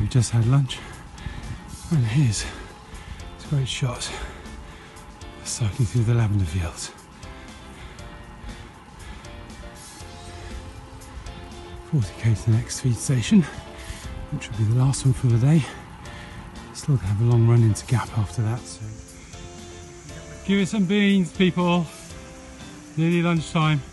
just had lunch, and here's this great shot cycling through the lavender fields. 40k to the next feed station, which will be the last one for the day. Still have a long run into Gap after that. So. Give me some beans, people. Nearly lunchtime.